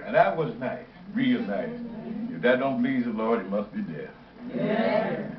And that was nice, real nice. If that don't please the Lord, it must be death. Yeah.